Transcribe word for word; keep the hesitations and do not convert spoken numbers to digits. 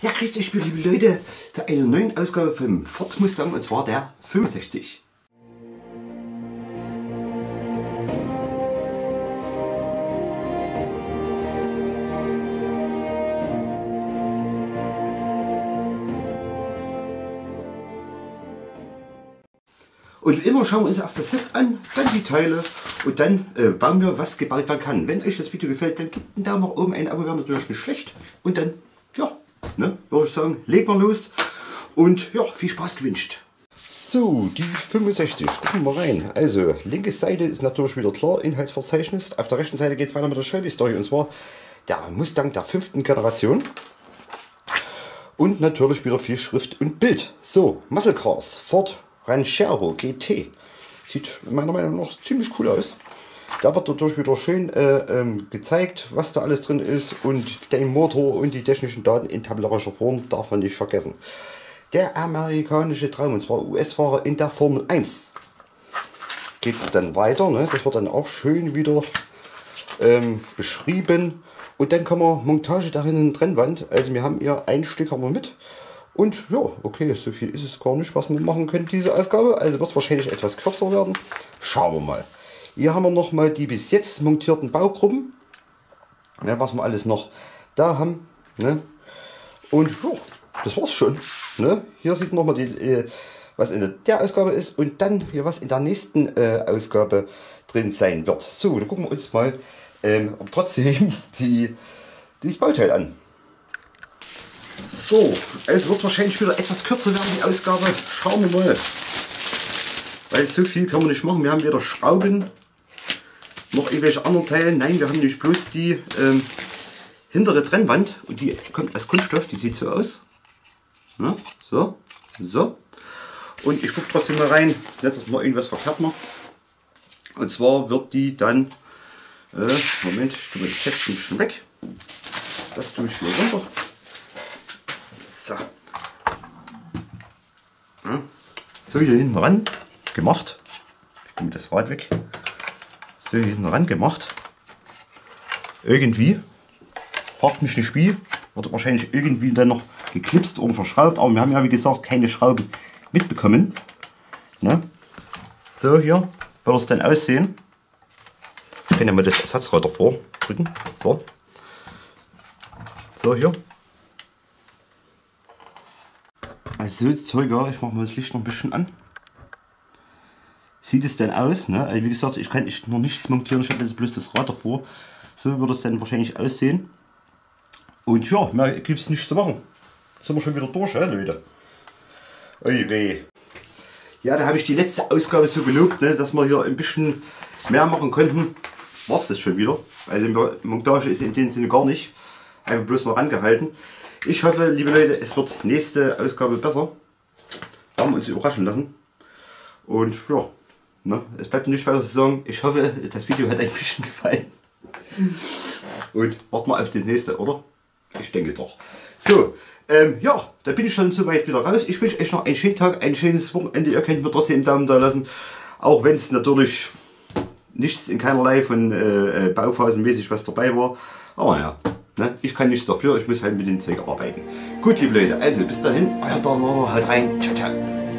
Ja, grüßt euch, liebe Leute, zu einer neuen Ausgabe vom Ford Mustang, und zwar der fünfundsechzig. Und wie immer schauen wir uns erst das Heft an, dann die Teile und dann äh, bauen wir, was gebaut werden kann. Wenn euch das Video gefällt, dann gebt einen Daumen nach oben, ein Abo wäre natürlich nicht schlecht. Und dann, ja, ne, würde ich sagen, legen wir los und ja, viel Spaß gewünscht. So, die fünfundsechzig, gucken wir rein. Also, linke Seite ist natürlich wieder klar, Inhaltsverzeichnis. Auf der rechten Seite geht es weiter mit der Shelby Story, und zwar der Mustang der fünften Generation. Und natürlich wieder viel Schrift und Bild. So, Muscle Cars, Ford Ranchero G T. Sieht meiner Meinung nach ziemlich cool aus. Da wird natürlich wieder schön äh, ähm, gezeigt, was da alles drin ist, und den Motor und die technischen Daten in tabellarischer Form darf man nicht vergessen. Der amerikanische Traum, und zwar U S-Fahrer in der Formel eins. Geht es dann weiter, ne? Das wird dann auch schön wieder ähm, beschrieben. Und dann kommen wir Montage darin in Trennwand. Also wir haben hier ein Stück haben wir mit. Und ja, okay, so viel ist es gar nicht, was wir machen können, diese Ausgabe. Also wird es wahrscheinlich etwas kürzer werden. Schauen wir mal. Hier haben wir noch mal die bis jetzt montierten Baugruppen. Ja, was wir alles noch da haben. Ne? Und ja, das war's schon. Ne? Hier sieht man noch mal, die, äh, was in der Ausgabe ist. Und dann hier, was in der nächsten äh, Ausgabe drin sein wird. So, dann gucken wir uns mal ähm, trotzdem die, dieses Bauteil an. So, also wird es wahrscheinlich wieder etwas kürzer werden, die Ausgabe. Schauen wir mal. Weil so viel kann man nicht machen. Wir haben weder Schrauben noch irgendwelche anderen Teile. Nein, wir haben nämlich bloß die ähm, hintere Trennwand. Und die kommt aus Kunststoff. Die sieht so aus. Ja, so, so. Und ich gucke trotzdem mal rein, nicht, dass wir irgendwas verkehrt machen. Und zwar wird die dann, äh, Moment, ich tue das Heftchen schon weg. Das tue ich hier runter. So. Ja. So, hier hinten ran gemacht. Ich nehme das Rad weg. So, hier hinten ran gemacht. Irgendwie. Fragt mich nicht wie. Wird wahrscheinlich irgendwie dann noch geklipst oder verschraubt. Aber wir haben ja, wie gesagt, keine Schrauben mitbekommen. Ne? So, hier wird es dann aussehen. Ich kann ja mal das Ersatzrad davor drücken. So. So, hier. Also Zeuger, ich mache mal das Licht noch ein bisschen an. Sieht es denn aus, ne? Also wie gesagt, ich kann ich noch nichts montieren, ich habe jetzt bloß das Rad davor. So wird es dann wahrscheinlich aussehen. Und ja, mehr gibt es nichts zu machen. Jetzt sind wir schon wieder durch, ja, Leute. Ui weh. Ja, da habe ich die letzte Ausgabe so gelobt, ne, dass wir hier ein bisschen mehr machen konnten. War es das schon wieder. Also Montage ist in dem Sinne gar nicht. Einfach bloß mal rangehalten. Ich hoffe, liebe Leute, es wird nächste Ausgabe besser. Wir haben uns überraschen lassen. Und ja, ne, es bleibt nicht weiter zu sagen. Ich hoffe, das Video hat ein bisschen gefallen. Und warten wir auf das nächste, oder? Ich denke doch. So, ähm, ja, da bin ich schon soweit wieder raus. Ich wünsche euch noch einen schönen Tag, ein schönes Wochenende. Ihr könnt mir trotzdem einen Daumen da lassen. Auch wenn es natürlich nichts in keinerlei von äh, Bauphasenmäßig was dabei war. Aber ja. Ne? Ich kann nichts dafür, ich muss halt mit dem Zeug arbeiten. Gut, liebe Leute, also bis dahin, euer Donner, halt rein, ciao, ciao.